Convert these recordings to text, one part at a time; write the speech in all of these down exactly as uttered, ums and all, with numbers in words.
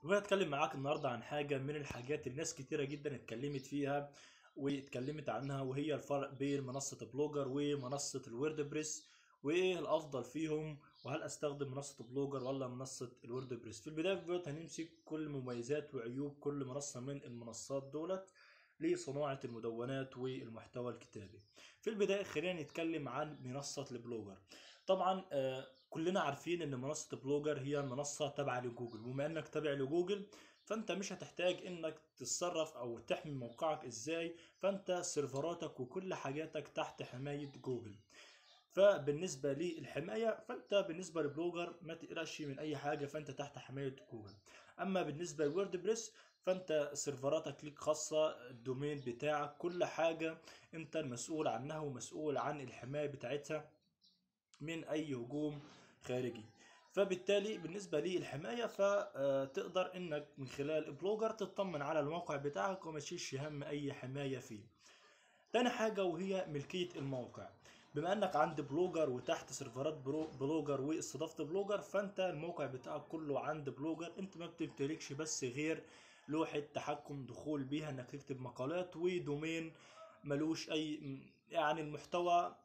وهتكلم معاك النهارده عن حاجة من الحاجات اللي ناس كتيرة جدا اتكلمت فيها واتكلمت عنها، وهي الفرق بين منصة بلوجر ومنصة الووردبريس، وايه الافضل فيهم، وهل استخدم منصة بلوجر ولا منصة الووردبريس. في البداية في الفيديو هنمسك كل مميزات وعيوب كل منصة من المنصات دولت لصناعة المدونات والمحتوى الكتابي. في البداية خلينا نتكلم عن منصة البلوجر. طبعا آه، كلنا عارفين ان منصة بلوجر هي منصة تابعة لجوجل، وبما انك تابع لجوجل فانت مش هتحتاج انك تتصرف او تحمي موقعك ازاي، فانت سيرفراتك وكل حاجاتك تحت حماية جوجل. فبالنسبة للحماية فانت بالنسبة لبلوجر ما تقلقش من اي حاجة، فانت تحت حماية جوجل. اما بالنسبة لووردبريس فانت سيرفراتك ليك خاصة، الدومين بتاعك كل حاجة انت المسؤول عنها ومسؤول عن الحماية بتاعتها من اي هجوم خارجي. فبالتالي بالنسبة للحماية فتقدر انك من خلال بلوجر تطمن على الموقع بتاعك وما تشيلش هم اي حماية فيه. تاني حاجة وهي ملكية الموقع. بما انك عند بلوجر وتحت سيرفرات برو- بلوجر واستضافة بلوجر، فانت الموقع بتاعك كله عند بلوجر، انت ما بتمتلكش بس غير لوحة تحكم دخول بيها انك تكتب مقالات ودومين ملوش اي يعني المحتوى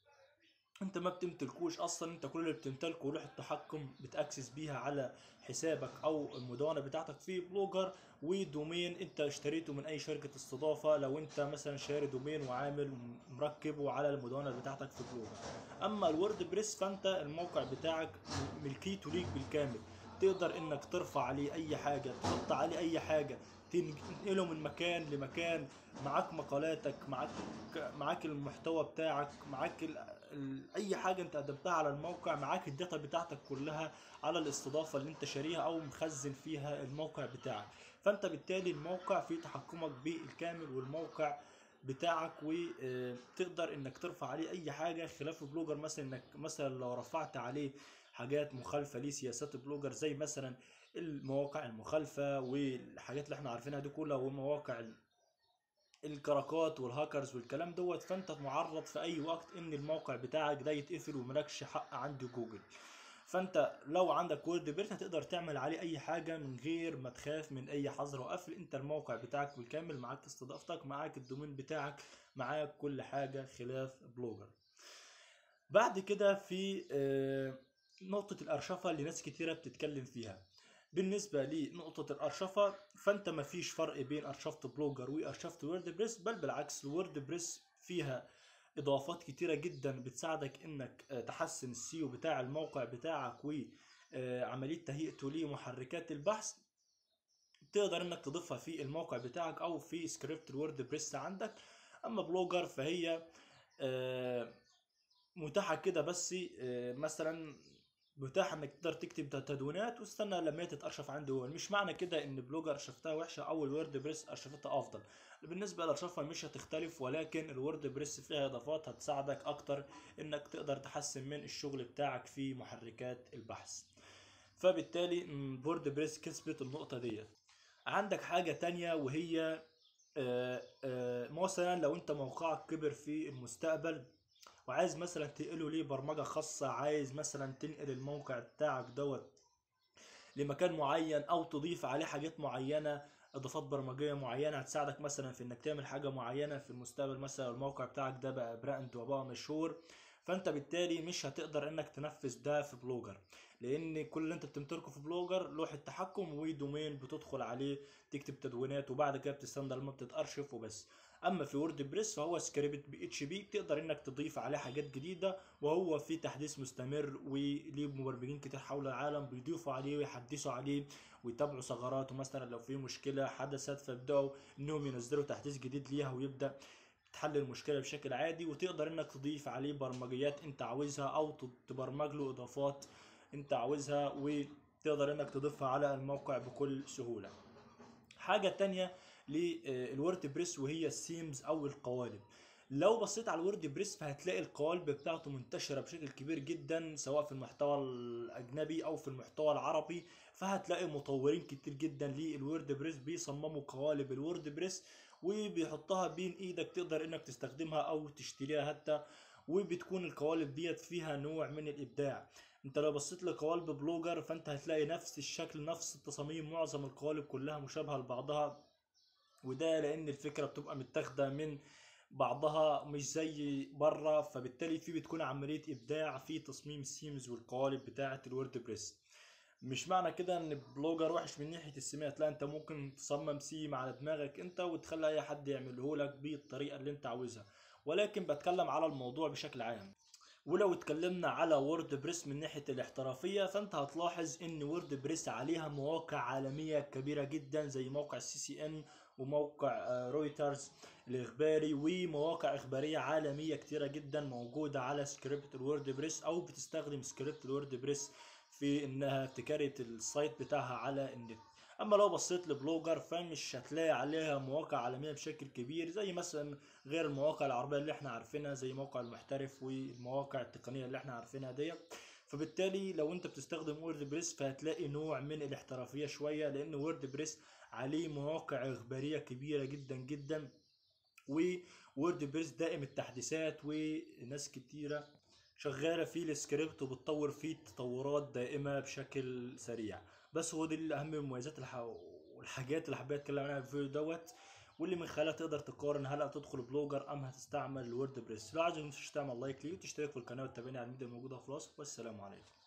انت ما بتمتلكوش اصلا. انت كل اللي بتمتلكه لوحة تحكم بتاكسس بيها على حسابك او المدونة بتاعتك في بلوجر، ودومين انت اشتريته من اي شركة استضافة، لو انت مثلا شاري دومين وعامل مركبه على المدونة بتاعتك في بلوجر. اما الورد بريس فانت الموقع بتاعك ملكيته ليك بالكامل، تقدر انك ترفع عليه اي حاجة، تحط عليه اي حاجة، تنقله من مكان لمكان. معاك مقالاتك، معاك معاك المحتوى بتاعك، معاك ال... ال... اي حاجه انت قدمتها على الموقع، معاك الداتا بتاعتك كلها على الاستضافه اللي انت شاريها او مخزن فيها الموقع بتاعك. فانت بالتالي الموقع في تحكمك بالكامل، والموقع بتاعك وتقدر انك ترفع عليه اي حاجه، خلاف بلوجر مثلا انك مثلا لو رفعت عليه حاجات مخالفه لسياسات بلوجر، زي مثلا المواقع المخالفه والحاجات اللي احنا عارفينها دي كلها، ومواقع الكراكات والهاكرز والكلام دوت، فانت معرض في اي وقت ان الموقع بتاعك ده يتقفل وملكش حق عند جوجل. فانت لو عندك وورد بيرت هتقدر تعمل عليه اي حاجه من غير ما تخاف من اي حظر وقفل. انت الموقع بتاعك بالكامل، معاك استضافتك، معاك الدومين بتاعك، معاك كل حاجه، خلاف بلوجر. بعد كده في آه، نقطة الأرشفة اللي ناس كتيرة بتتكلم فيها. بالنسبة لنقطة الأرشفة فأنت مفيش فرق بين أرشفة بلوجر وأرشفة ووردبريس، بل بالعكس الووردبريس فيها إضافات كتيرة جدا بتساعدك إنك آه، تحسن السيو بتاع الموقع بتاعك وعملية تهيئته لمحركات البحث، تقدر إنك تضيفها في الموقع بتاعك أو في سكريبت الووردبريس عندك. أما بلوجر فهي آه، متاحة كده بس آه، مثلا متاح انك تقدر تكتب تدوينات واستنى لما هي تتارشف عندي هو. مش معنى كده ان بلوجر ارشفتها وحشه او الوورد بريس ارشفتها افضل، بالنسبه للارشفه مش هتختلف، ولكن الوورد بريس فيها اضافات هتساعدك اكتر انك تقدر تحسن من الشغل بتاعك في محركات البحث. فبالتالي الوورد بريس كسبت النقطه ديت. عندك حاجه تانية وهي آه، آه، مثلا لو انت موقعك كبر في المستقبل وعايز مثلا تنقله ليه برمجة خاصة، عايز مثلا تنقل الموقع بتاعك دوت لمكان معين او تضيف عليه حاجات معينة، اضافات برمجية معينة هتساعدك مثلا في انك تعمل حاجة معينة في المستقبل، مثلا الموقع بتاعك ده بقى براند وبقى مشهور، فانت بالتالي مش هتقدر انك تنفذ ده في بلوجر، لان كل اللي انت بتمتلكه في بلوجر لوحة تحكم ودومين بتدخل عليه تكتب تدوينات وبعد كده بتستنى لما بتتارشف وبس. اما في وورد بريس فهو سكريبت بي اتش بي، تقدر انك تضيف عليه حاجات جديده، وهو في تحديث مستمر وليه مبرمجين كتير حول العالم بيضيفوا عليه ويحدثوا عليه ويتابعوا ثغراته. مثلا لو في مشكله حدثت فيبداوا انهم ينزلوا تحديث جديد ليها ويبدا تحل المشكله بشكل عادي، وتقدر انك تضيف عليه برمجيات انت عاوزها او تبرمج له اضافات انت عاوزها، وتقدر انك تضيفها على الموقع بكل سهوله. حاجة تانية للورد بريس وهي السيمز او القوالب. لو بصيت على الورد بريس فهتلاقي القوالب بتاعته منتشرة بشكل كبير جدا سواء في المحتوى الاجنبي او في المحتوى العربي، فهتلاقي مطورين كتير جدا للورد بريس بيصمموا قوالب الورد بريس وبيحطها بين ايدك، تقدر انك تستخدمها او تشتريها حتى، وبتكون القوالب ديت فيها نوع من الابداع. انت لو بصيت لقوالب بلوجر فانت هتلاقي نفس الشكل نفس التصاميم، معظم القوالب كلها مشابهة لبعضها، وده لان الفكرة بتبقى متاخدة من بعضها مش زي بره، فبالتالي في بتكون عملية ابداع في تصميم السيمز والقوالب بتاعة الووردبريس. مش معنى كده ان بلوجر وحش من ناحية السمات، لا، انت ممكن تصمم سيم على دماغك انت وتخلي اي حد يعمله لك بالطريقة اللي انت عاوزها، ولكن بتكلم على الموضوع بشكل عام. ولو اتكلمنا على وورد بريس من ناحية الاحترافية، فانت هتلاحظ ان وورد بريس عليها مواقع عالمية كبيرة جدا زي موقع سي سي ان وموقع آه، رويترز الاخباري، ومواقع اخبارية عالمية كتيرة جدا موجودة على سكريبت الوورد بريس او بتستخدم سكريبت الوورد بريس في انها تكريت السايت بتاعها على النت. اما لو بصيت لبلوجر فمش هتلاقي عليها مواقع عالمية بشكل كبير، زي مثلا غير المواقع العربية اللي احنا عارفينها زي موقع المحترف والمواقع التقنية اللي احنا عارفينها ديت. فبالتالي لو انت بتستخدم ووردبريس فهتلاقي نوع من الاحترافية شوية، لان ووردبريس عليه مواقع اخبارية كبيرة جدا جدا، وووردبريس دائم التحديثات وناس كتيرة شغالة فيه السكريبت وبتطور فيه تطورات دائمة بشكل سريع. بس هو دي الأهم المميزات الح... والحاجات اللي حبيت أتكلم عنها في الفيديو دوت، واللي من خلالها تقدر تقارن هل هتدخل بلوجر أم هتستعمل الووردبريس. لو عايز متنساش تعمل لايك ليه وتشترك في القناة وتتابعني على الميديا الموجودة في الوصف، والسلام عليكم.